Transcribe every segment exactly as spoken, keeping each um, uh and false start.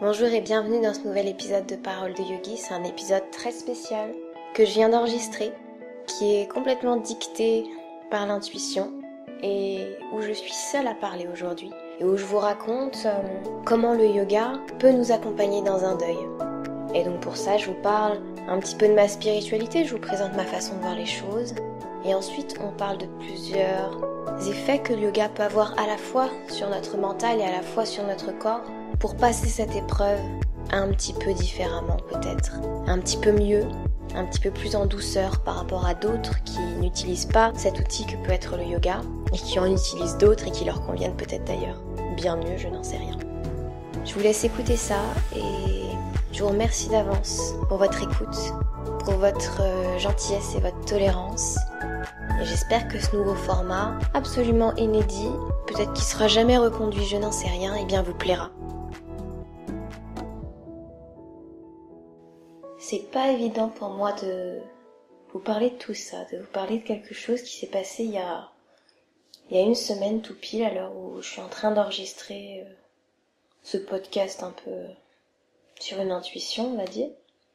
Bonjour et bienvenue dans ce nouvel épisode de Paroles de Yogi. C'est un épisode très spécial que je viens d'enregistrer, qui est complètement dicté par l'intuition et où je suis seule à parler aujourd'hui et où je vous raconte euh, comment le yoga peut nous accompagner dans un deuil. Et donc pour ça, je vous parle un petit peu de ma spiritualité, je vous présente ma façon de voir les choses et ensuite on parle de plusieurs effets que le yoga peut avoir à la fois sur notre mental et à la fois sur notre corps pour passer cette épreuve un petit peu différemment peut-être, un petit peu mieux, un petit peu plus en douceur par rapport à d'autres qui n'utilisent pas cet outil que peut être le yoga et qui en utilisent d'autres et qui leur conviennent peut-être d'ailleurs bien mieux, je n'en sais rien. Je vous laisse écouter ça et je vous remercie d'avance pour votre écoute, pour votre gentillesse et votre tolérance. Et j'espère que ce nouveau format, absolument inédit, peut-être qu'il sera jamais reconduit, je n'en sais rien, et bien vous plaira. C'est pas évident pour moi de vous parler de tout ça, de vous parler de quelque chose qui s'est passé il y a, il y a une semaine tout pile, à l'heure où je suis en train d'enregistrer ce podcast un peu sur une intuition, on va dire.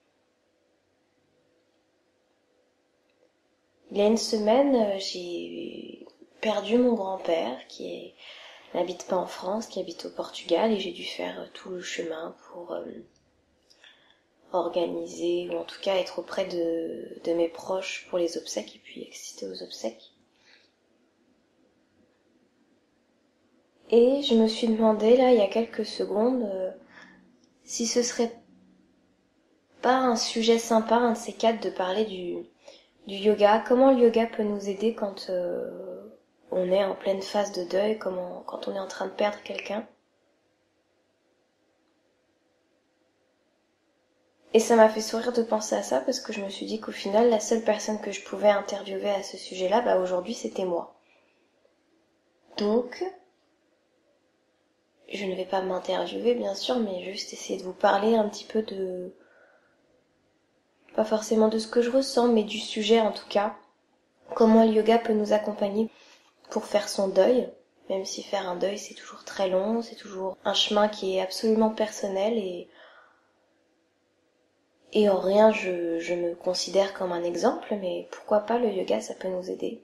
Il y a une semaine, j'ai perdu mon grand-père qui est, n'habite pas en France, qui habite au Portugal, et j'ai dû faire tout le chemin pour euh, organiser, ou en tout cas être auprès de, de mes proches pour les obsèques, et puis assister aux obsèques. Et je me suis demandé, là, il y a quelques secondes, euh, si ce serait pas un sujet sympa, un de ces quatre, de parler du... du yoga, comment le yoga peut nous aider quand euh, on est en pleine phase de deuil, comment, quand on est en train de perdre quelqu'un. Et ça m'a fait sourire de penser à ça parce que je me suis dit qu'au final, la seule personne que je pouvais interviewer à ce sujet-là, bah aujourd'hui, c'était moi. Donc, je ne vais pas m'interviewer bien sûr, mais juste essayer de vous parler un petit peu de... pas forcément de ce que je ressens, mais du sujet en tout cas. Comment le yoga peut nous accompagner pour faire son deuil, même si faire un deuil c'est toujours très long, c'est toujours un chemin qui est absolument personnel et et en rien je, je me considère comme un exemple, mais pourquoi pas le yoga ça peut nous aider.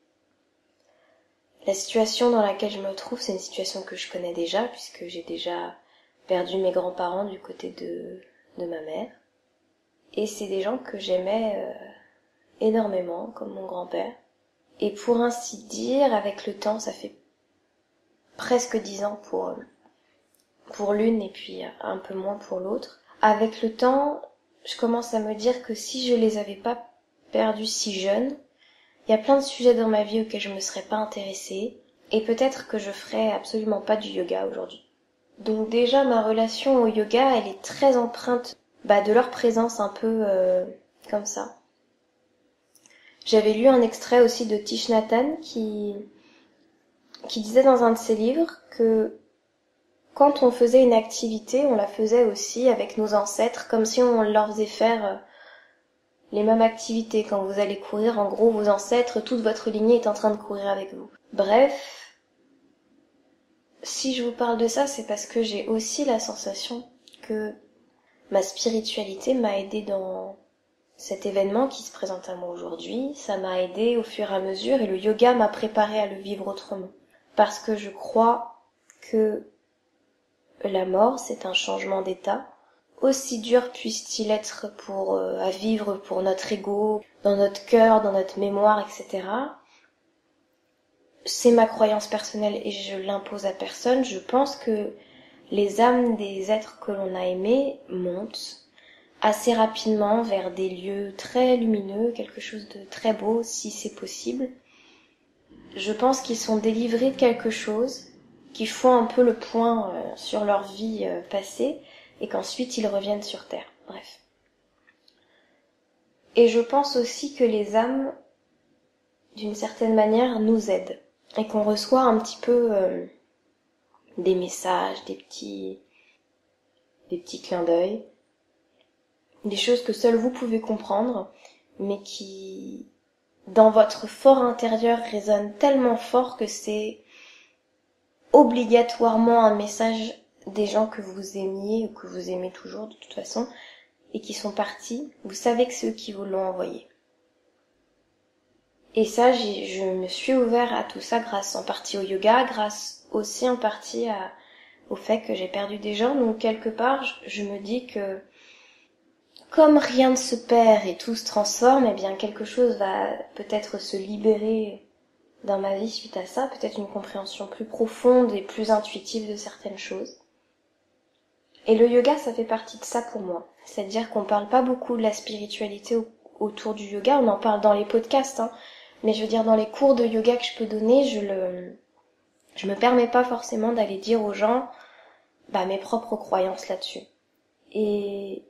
La situation dans laquelle je me trouve, c'est une situation que je connais déjà puisque j'ai déjà perdu mes grands-parents du côté de, de ma mère et c'est des gens que j'aimais euh, énormément comme mon grand-père. Et pour ainsi dire, avec le temps, ça fait presque dix ans pour, pour l'une et puis un peu moins pour l'autre. Avec le temps, je commence à me dire que si je les avais pas perdus si jeunes, il y a plein de sujets dans ma vie auxquels je me serais pas intéressée et peut-être que je ferais absolument pas du yoga aujourd'hui. Donc déjà, ma relation au yoga, elle est très empreinte bah, de leur présence un peu euh, comme ça. J'avais lu un extrait aussi de Thich Nhat Hanh qui, qui disait dans un de ses livres que quand on faisait une activité, on la faisait aussi avec nos ancêtres, comme si on leur faisait faire les mêmes activités. Quand vous allez courir, en gros, vos ancêtres, toute votre lignée est en train de courir avec vous. Bref, si je vous parle de ça, c'est parce que j'ai aussi la sensation que ma spiritualité m'a aidée dans cet événement qui se présente à moi aujourd'hui. Ça m'a aidée au fur et à mesure et le yoga m'a préparée à le vivre autrement. Parce que je crois que la mort, c'est un changement d'état. Aussi dur puisse-t-il être pour euh, à vivre pour notre ego, dans notre cœur, dans notre mémoire, et cetera. C'est ma croyance personnelle et je l'impose à personne. Je pense que les âmes des êtres que l'on a aimés montent assez rapidement vers des lieux très lumineux, quelque chose de très beau si c'est possible. Je pense qu'ils sont délivrés de quelque chose, qu'ils font un peu le point euh, sur leur vie euh, passée et qu'ensuite ils reviennent sur Terre. Bref. Et je pense aussi que les âmes, d'une certaine manière, nous aident et qu'on reçoit un petit peu euh, des messages, des petits, des petits clins d'œil, des choses que seuls vous pouvez comprendre, mais qui, dans votre fort intérieur, résonnent tellement fort que c'est obligatoirement un message des gens que vous aimiez ou que vous aimez toujours de toute façon et qui sont partis, vous savez que c'est eux qui vous l'ont envoyé. Et ça, j'ai, je me suis ouvert à tout ça grâce en partie au yoga, grâce aussi en partie à, au fait que j'ai perdu des gens. Donc quelque part, je, je me dis que comme rien ne se perd et tout se transforme, eh bien quelque chose va peut-être se libérer dans ma vie suite à ça, peut-être une compréhension plus profonde et plus intuitive de certaines choses. Et le yoga, ça fait partie de ça pour moi. C'est-à-dire qu'on parle pas beaucoup de la spiritualité au, autour du yoga, on en parle dans les podcasts, hein. Mais je veux dire, dans les cours de yoga que je peux donner, je le, je me permets pas forcément d'aller dire aux gens, bah, mes propres croyances là-dessus. Et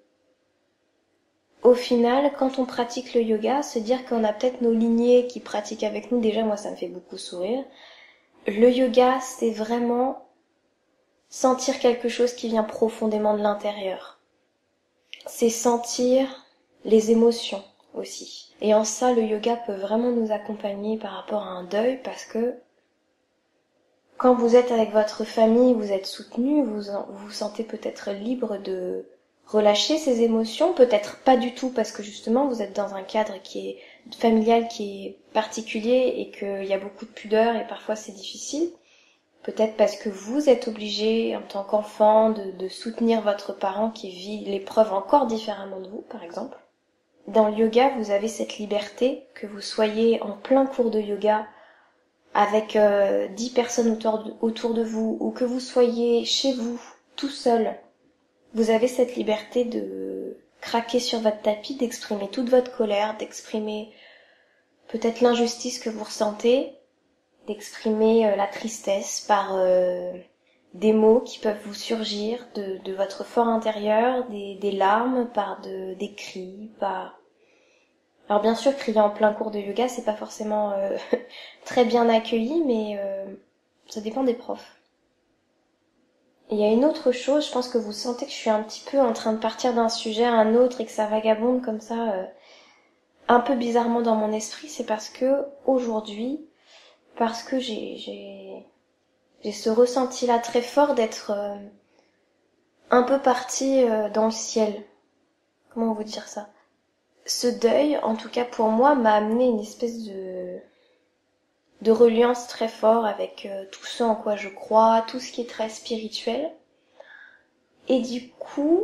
au final, quand on pratique le yoga, se dire qu'on a peut-être nos lignées qui pratiquent avec nous, déjà, moi, ça me fait beaucoup sourire. Le yoga, c'est vraiment sentir quelque chose qui vient profondément de l'intérieur. C'est sentir les émotions aussi. Et en ça, le yoga peut vraiment nous accompagner par rapport à un deuil, parce que quand vous êtes avec votre famille, vous êtes soutenu, vous vous, vous sentez peut-être libre de relâcher ces émotions, peut-être pas du tout, parce que justement vous êtes dans un cadre qui est familial, qui est particulier et qu'il y a beaucoup de pudeur et parfois c'est difficile. Peut-être parce que vous êtes obligé en tant qu'enfant de, de soutenir votre parent qui vit l'épreuve encore différemment de vous, par exemple. Dans le yoga, vous avez cette liberté, que vous soyez en plein cours de yoga avec euh, dix personnes autour de, autour de vous, ou que vous soyez chez vous, tout seul. Vous avez cette liberté de craquer sur votre tapis, d'exprimer toute votre colère, d'exprimer peut-être l'injustice que vous ressentez, d'exprimer euh, la tristesse par euh, des mots qui peuvent vous surgir de, de votre fort intérieur, des, des larmes, par de, des cris, par... Alors bien sûr, crier en plein cours de yoga, c'est pas forcément euh, très bien accueilli, mais euh, ça dépend des profs. Il y a une autre chose, je pense que vous sentez que je suis un petit peu en train de partir d'un sujet à un autre et que ça vagabonde comme ça, euh, un peu bizarrement dans mon esprit, c'est parce que aujourd'hui, parce que j'ai j'ai j'ai ce ressenti-là très fort d'être euh, un peu partie euh, dans le ciel. Comment vous dire ça ? Ce deuil, en tout cas pour moi, m'a amené une espèce de de reliance très fort avec euh, tout ce en quoi je crois, tout ce qui est très spirituel. Et du coup,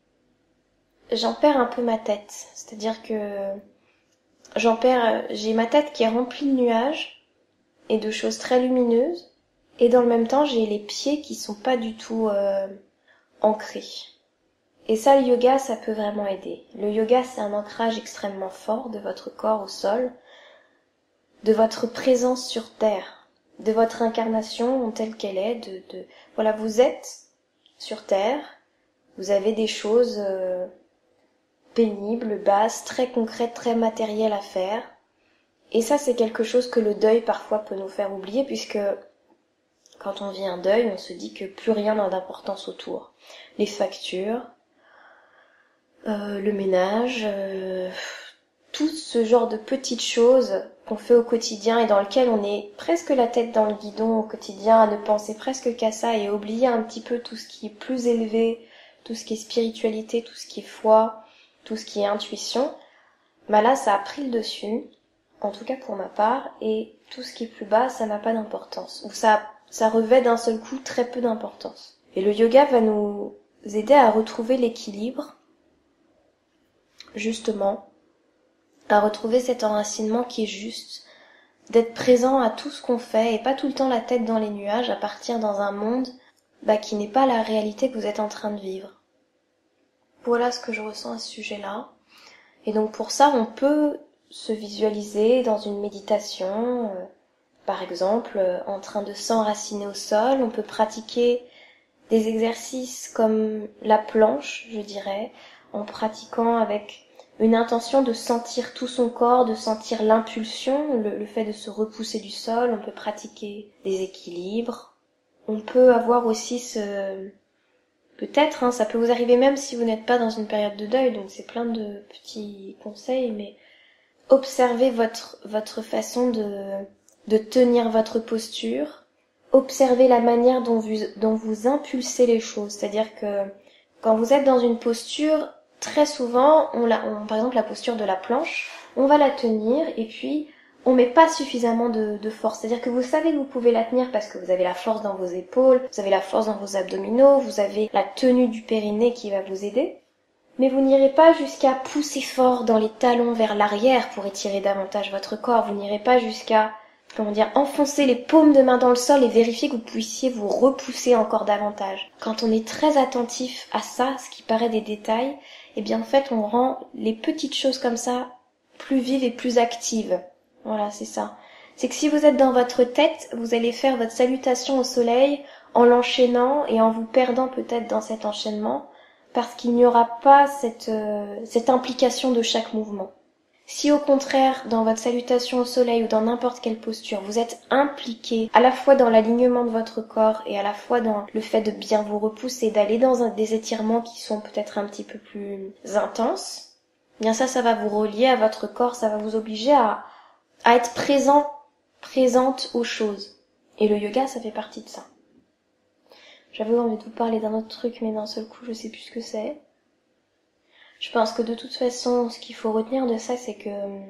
j'en perds un peu ma tête. C'est-à-dire que j'en perds, j'ai ma tête qui est remplie de nuages et de choses très lumineuses. Et dans le même temps, j'ai les pieds qui sont pas du tout euh, ancrés. Et ça, le yoga, ça peut vraiment aider. Le yoga, c'est un ancrage extrêmement fort de votre corps au sol, de votre présence sur terre, de votre incarnation telle qu'elle est, de, de voilà, vous êtes sur terre, vous avez des choses euh, pénibles, basses, très concrètes, très matérielles à faire. Et ça, c'est quelque chose que le deuil parfois peut nous faire oublier, puisque quand on vit un deuil, on se dit que plus rien n'a d'importance autour. Les factures, euh, le ménage, euh, tout ce genre de petites choses qu'on fait au quotidien et dans lequel on est presque la tête dans le guidon au quotidien, à ne penser presque qu'à ça et oublier un petit peu tout ce qui est plus élevé, tout ce qui est spiritualité, tout ce qui est foi, tout ce qui est intuition. Bah là, ça a pris le dessus, en tout cas pour ma part, et tout ce qui est plus bas, ça n'a pas d'importance. Ou ça, ça revêt d'un seul coup très peu d'importance. Et le yoga va nous aider à retrouver l'équilibre, justement, à retrouver cet enracinement qui est juste, d'être présent à tout ce qu'on fait et pas tout le temps la tête dans les nuages, à partir dans un monde bah, qui n'est pas la réalité que vous êtes en train de vivre. Voilà ce que je ressens à ce sujet-là. Et donc pour ça, on peut se visualiser dans une méditation, euh, par exemple, euh, en train de s'enraciner au sol. On peut pratiquer des exercices comme la planche, je dirais, en pratiquant avec une intention de sentir tout son corps, de sentir l'impulsion, le, le fait de se repousser du sol. On peut pratiquer des équilibres. On peut avoir aussi ce... Peut-être, hein, ça peut vous arriver même si vous n'êtes pas dans une période de deuil, donc c'est plein de petits conseils, mais observez votre, votre façon de, de tenir votre posture, observer la manière dont vous, dont vous impulsez les choses. C'est-à-dire que quand vous êtes dans une posture, très souvent, on la, on, par exemple la posture de la planche, on va la tenir et puis on met pas suffisamment de, de force. C'est-à-dire que vous savez que vous pouvez la tenir parce que vous avez la force dans vos épaules, vous avez la force dans vos abdominaux, vous avez la tenue du périnée qui va vous aider. Mais vous n'irez pas jusqu'à pousser fort dans les talons vers l'arrière pour étirer davantage votre corps. Vous n'irez pas jusqu'à, comment dire, enfoncer les paumes de main dans le sol et vérifier que vous puissiez vous repousser encore davantage. Quand on est très attentif à ça, ce qui paraît des détails, eh bien en fait on rend les petites choses comme ça plus vives et plus actives. Voilà, c'est ça. C'est que si vous êtes dans votre tête, vous allez faire votre salutation au soleil en l'enchaînant et en vous perdant peut-être dans cet enchaînement, parce qu'il n'y aura pas cette, euh, cette implication de chaque mouvement. Si au contraire, dans votre salutation au soleil ou dans n'importe quelle posture, vous êtes impliqué à la fois dans l'alignement de votre corps et à la fois dans le fait de bien vous repousser, d'aller dans un, des étirements qui sont peut-être un petit peu plus intenses, bien ça, ça va vous relier à votre corps, ça va vous obliger à, à être présent, présente aux choses. Et le yoga, ça fait partie de ça. J'avais envie de vous parler d'un autre truc, mais d'un seul coup, je sais plus ce que c'est. Je pense que de toute façon, ce qu'il faut retenir de ça, c'est que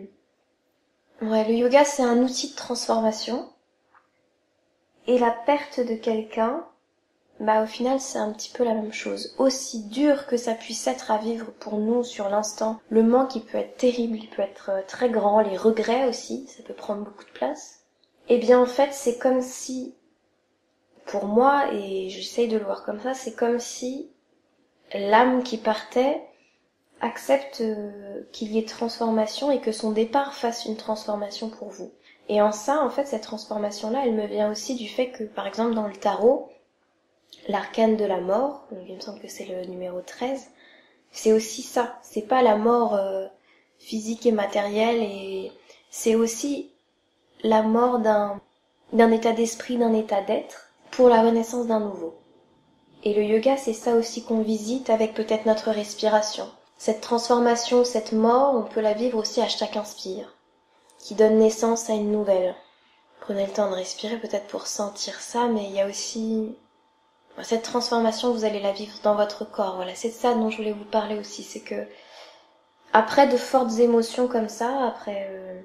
ouais, le yoga, c'est un outil de transformation. Et la perte de quelqu'un, bah au final, c'est un petit peu la même chose. Aussi dur que ça puisse être à vivre pour nous sur l'instant, le manque, il peut être terrible, il peut être très grand, les regrets aussi, ça peut prendre beaucoup de place. Eh bien, en fait, c'est comme si, pour moi, et j'essaye de le voir comme ça, c'est comme si l'âme qui partait accepte euh, qu'il y ait transformation et que son départ fasse une transformation pour vous. Et en ça, en fait, cette transformation-là, elle me vient aussi du fait que, par exemple, dans le tarot, l'arcane de la mort, donc il me semble que c'est le numéro treize, c'est aussi ça. C'est pas la mort euh, physique et matérielle, et c'est aussi la mort d'un, d'un état d'esprit, d'un état d'être, pour la renaissance d'un nouveau. Et le yoga, c'est ça aussi qu'on visite avec peut-être notre respiration. Cette transformation, cette mort, on peut la vivre aussi à chaque inspire, qui donne naissance à une nouvelle. Prenez le temps de respirer peut-être pour sentir ça, mais il y a aussi cette transformation, vous allez la vivre dans votre corps. Voilà, c'est de ça dont je voulais vous parler aussi, c'est que après de fortes émotions comme ça, après euh,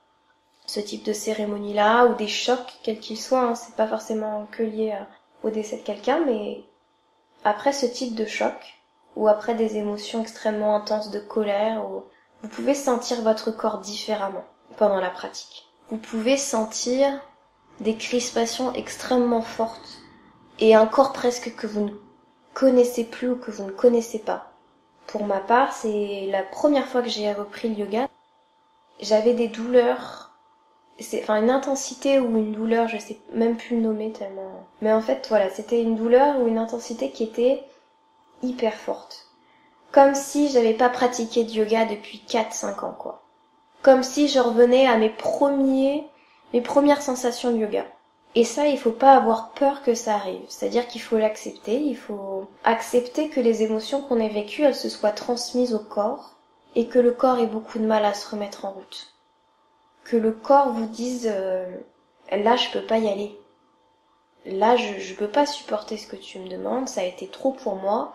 ce type de cérémonie-là, ou des chocs, quels qu'ils soient, hein, c'est pas forcément que lié à, au décès de quelqu'un, mais après ce type de choc, ou après des émotions extrêmement intenses de colère, ou vous pouvez sentir votre corps différemment pendant la pratique. Vous pouvez sentir des crispations extrêmement fortes et un corps presque que vous ne connaissez plus ou que vous ne connaissez pas. Pour ma part, c'est la première fois que j'ai repris le yoga. J'avais des douleurs, c'est, enfin une intensité ou une douleur, je sais même plus le nommer tellement. Mais en fait, voilà, c'était une douleur ou une intensité qui était hyper forte. Comme si j'avais pas pratiqué de yoga depuis quatre cinq ans, quoi. Comme si je revenais à mes premiers, mes premières sensations de yoga. Et ça, il faut pas avoir peur que ça arrive. C'est-à-dire qu'il faut l'accepter, il faut accepter que les émotions qu'on a vécues, elles se soient transmises au corps, et que le corps ait beaucoup de mal à se remettre en route. Que le corps vous dise, euh, là je peux pas y aller. Là je, je peux pas supporter ce que tu me demandes, ça a été trop pour moi.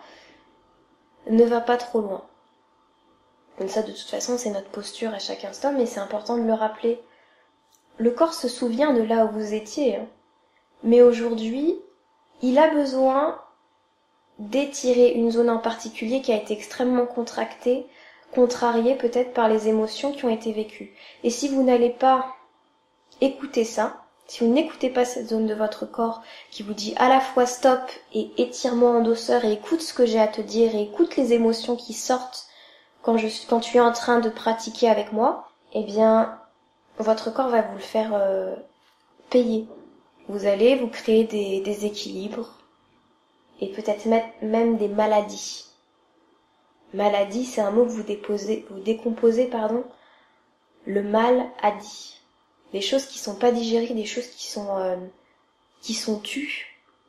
Ne va pas trop loin. Donc ça, de toute façon, c'est notre posture à chaque instant, mais c'est important de le rappeler. Le corps se souvient de là où vous étiez, hein. Mais aujourd'hui, il a besoin d'étirer une zone en particulier qui a été extrêmement contractée, contrariée peut-être par les émotions qui ont été vécues. Et si vous n'allez pas écouter ça, si vous n'écoutez pas cette zone de votre corps qui vous dit à la fois stop et étire-moi en douceur et écoute ce que j'ai à te dire et écoute les émotions qui sortent quand, je, quand tu es en train de pratiquer avec moi, eh bien, votre corps va vous le faire euh, payer. Vous allez vous créer des déséquilibres et peut-être même des maladies. Maladie, c'est un mot que vous déposez, vous décomposez, pardon. Le mal a dit. Des choses qui sont pas digérées, des choses qui sont euh, qui sont tues.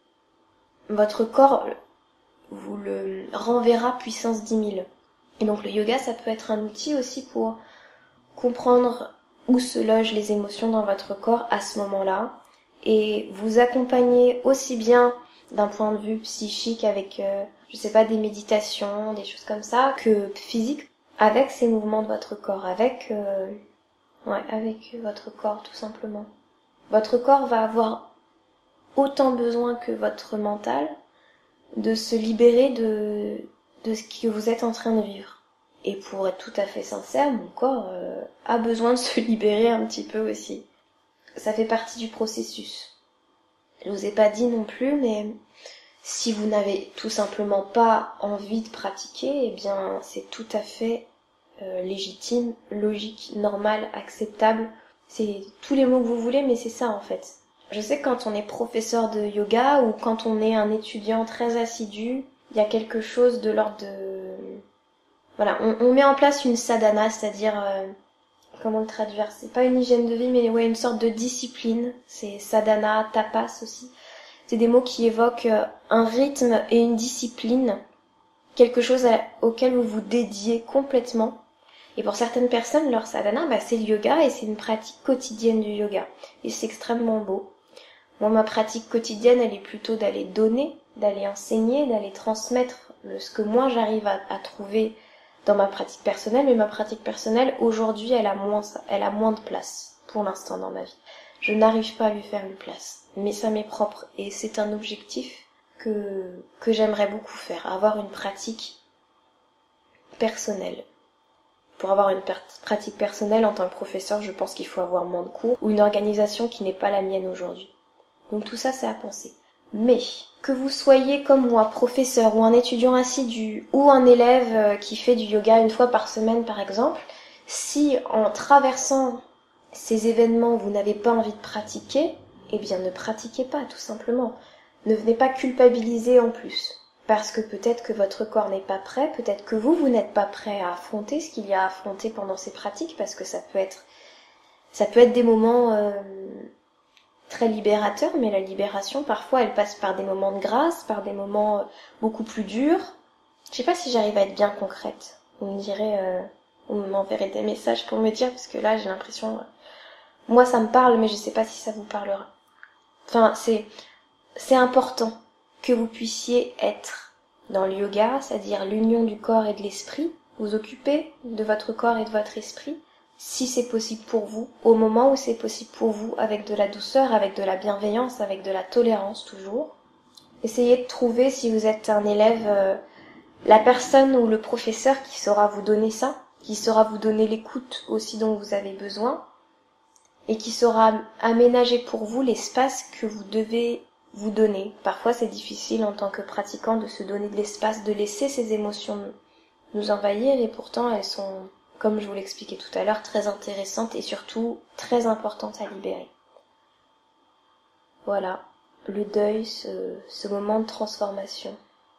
Votre corps vous le renverra puissance dix mille. Et donc le yoga, ça peut être un outil aussi pour comprendre où se logent les émotions dans votre corps à ce moment-là et vous accompagner aussi bien d'un point de vue psychique avec, euh, je sais pas, des méditations, des choses comme ça, que physique, avec ces mouvements de votre corps, avec, euh, ouais, avec votre corps tout simplement. Votre corps va avoir autant besoin que votre mental de se libérer de, de ce que vous êtes en train de vivre. Et pour être tout à fait sincère, mon corps euh, a besoin de se libérer un petit peu aussi. Ça fait partie du processus. Je vous ai pas dit non plus, mais si vous n'avez tout simplement pas envie de pratiquer, eh bien c'est tout à fait euh, légitime, logique, normal, acceptable. C'est tous les mots que vous voulez, mais c'est ça en fait. Je sais que quand on est professeur de yoga ou quand on est un étudiant très assidu, il y a quelque chose de l'ordre de... Voilà, on, on met en place une sadhana, c'est-à-dire... Euh, comment le traduire? C'est pas une hygiène de vie, mais ouais, une sorte de discipline. C'est sadhana, tapas aussi. C'est des mots qui évoquent un rythme et une discipline, quelque chose à, auquel vous vous dédiez complètement. Et pour certaines personnes, leur sadhana, bah, c'est le yoga et c'est une pratique quotidienne du yoga. Et c'est extrêmement beau. Moi, ma pratique quotidienne, elle est plutôt d'aller donner, d'aller enseigner, d'aller transmettre ce que moi j'arrive à, à trouver dans ma pratique personnelle. Mais ma pratique personnelle, aujourd'hui, elle a moins, elle a moins de place pour l'instant dans ma vie. Je n'arrive pas à lui faire une place. Mais ça m'est propre et c'est un objectif que, que j'aimerais beaucoup faire. Avoir une pratique personnelle. Pour avoir une per- pratique personnelle en tant que professeur, je pense qu'il faut avoir moins de cours ou une organisation qui n'est pas la mienne aujourd'hui. Donc tout ça, c'est à penser. Mais que vous soyez comme moi, professeur ou un étudiant assidu ou un élève qui fait du yoga une fois par semaine par exemple, si en traversant ces événements vous n'avez pas envie de pratiquer, eh bien ne pratiquez pas tout simplement. Ne venez pas culpabiliser en plus. Parce que peut-être que votre corps n'est pas prêt, peut-être que vous, vous n'êtes pas prêt à affronter ce qu'il y a à affronter pendant ces pratiques, parce que ça peut être, ça peut être des moments euh, très libérateurs, mais la libération, parfois, elle passe par des moments de grâce, par des moments euh, beaucoup plus durs. Je sais pas si j'arrive à être bien concrète. Vous me direz, euh, vous m'enverrez des messages pour me dire, parce que là, j'ai l'impression, euh, moi, ça me parle, mais je sais pas si ça vous parlera. Enfin, c'est, c'est important que vous puissiez être dans le yoga, c'est-à-dire l'union du corps et de l'esprit, vous occuper de votre corps et de votre esprit, si c'est possible pour vous, au moment où c'est possible pour vous, avec de la douceur, avec de la bienveillance, avec de la tolérance toujours. Essayez de trouver, si vous êtes un élève, euh, la personne ou le professeur qui saura vous donner ça, qui saura vous donner l'écoute aussi dont vous avez besoin, et qui saura aménager pour vous l'espace que vous devez vous donner. Parfois, c'est difficile en tant que pratiquant de se donner de l'espace, de laisser ses émotions nous envahir, et pourtant elles sont, comme je vous l'expliquais tout à l'heure, très intéressantes et surtout très importantes à libérer. Voilà, le deuil, ce, ce moment de transformation.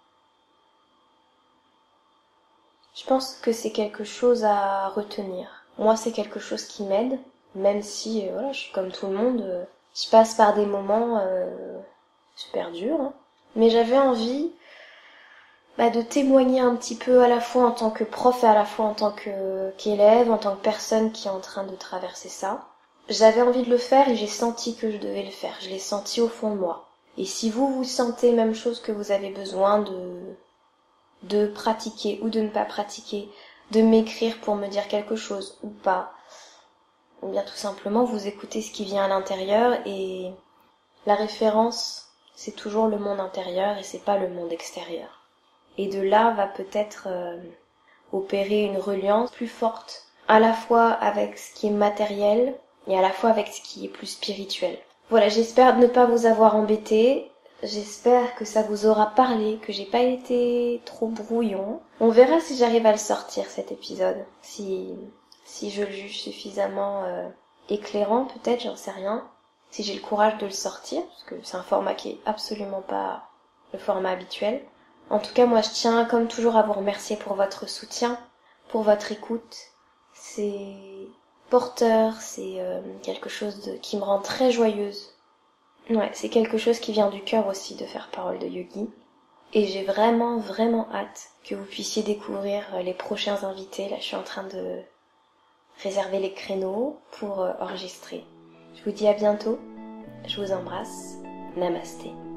Je pense que c'est quelque chose à retenir. Moi, c'est quelque chose qui m'aide, même si, euh, voilà, je suis comme tout le monde, euh, je passe par des moments euh, super dur, hein. Mais j'avais envie bah, de témoigner un petit peu à la fois en tant que prof et à la fois en tant que qu'élève, en tant que personne qui est en train de traverser ça. J'avais envie de le faire et j'ai senti que je devais le faire. Je l'ai senti au fond de moi. Et si vous vous sentez même chose que vous avez besoin de de pratiquer ou de ne pas pratiquer, de m'écrire pour me dire quelque chose ou pas, ou bien tout simplement vous écoutez ce qui vient à l'intérieur et la référence, c'est toujours le monde intérieur et c'est pas le monde extérieur. Et de là va peut-être euh, opérer une reliance plus forte, à la fois avec ce qui est matériel et à la fois avec ce qui est plus spirituel. Voilà, j'espère ne pas vous avoir embêté. J'espère que ça vous aura parlé, que j'ai pas été trop brouillon. On verra si j'arrive à le sortir cet épisode, si si je le juge suffisamment euh, éclairant, peut-être, j'en sais rien. Si j'ai le courage de le sortir, parce que c'est un format qui est absolument pas le format habituel. En tout cas, moi, je tiens comme toujours à vous remercier pour votre soutien, pour votre écoute. C'est porteur, c'est euh, quelque chose de, qui me rend très joyeuse. Ouais, c'est quelque chose qui vient du cœur aussi de faire parole de yogi. Et j'ai vraiment, vraiment hâte que vous puissiez découvrir les prochains invités. Là, je suis en train de réserver les créneaux pour enregistrer. Je vous dis à bientôt. Je vous embrasse. Namasté.